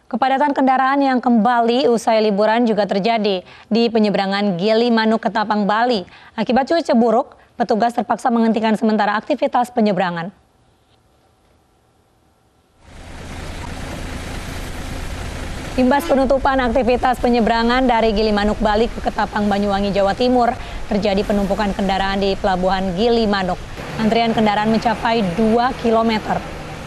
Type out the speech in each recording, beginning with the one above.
Kepadatan kendaraan yang kembali usai liburan juga terjadi di penyeberangan Gilimanuk Ketapang, Bali. Akibat cuaca buruk, petugas terpaksa menghentikan sementara aktivitas penyeberangan. Imbas penutupan aktivitas penyeberangan dari Gilimanuk, Bali ke Ketapang, Banyuwangi, Jawa Timur, terjadi penumpukan kendaraan di Pelabuhan Gilimanuk. Antrian kendaraan mencapai 2 km.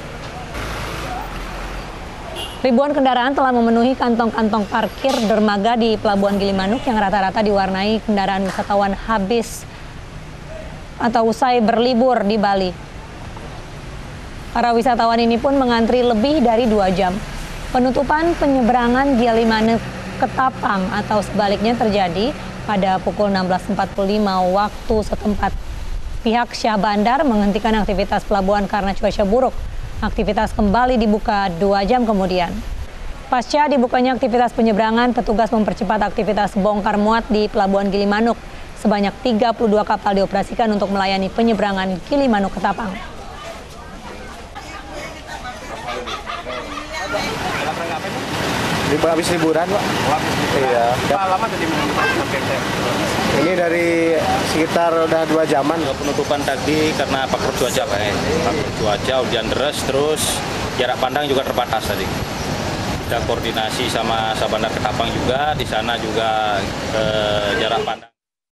Ribuan kendaraan telah memenuhi kantong-kantong parkir dermaga di Pelabuhan Gilimanuk yang rata-rata diwarnai kendaraan wisatawan habis atau usai berlibur di Bali. Para wisatawan ini pun mengantri lebih dari 2 jam. Penutupan penyeberangan Gilimanuk Ketapang atau sebaliknya terjadi pada pukul 16.45 waktu setempat. Pihak Syah Bandar menghentikan aktivitas pelabuhan karena cuaca buruk. Aktivitas kembali dibuka 2 jam kemudian. Pasca dibukanya aktivitas penyeberangan, petugas mempercepat aktivitas bongkar muat di Pelabuhan Gilimanuk. Sebanyak 32 kapal dioperasikan untuk melayani penyeberangan Gilimanuk Ketapang. Habis liburan, Pak. Iya. Berapa lama tadi Ini dari sekitar udah 2 jaman. Penutupan tadi karena faktor cuaca, Pak. Faktor cuaca, hujan deras, terus jarak pandang juga terbatas tadi. Kita koordinasi sama Sabandar Ketapang juga, di sana juga jarak pandang.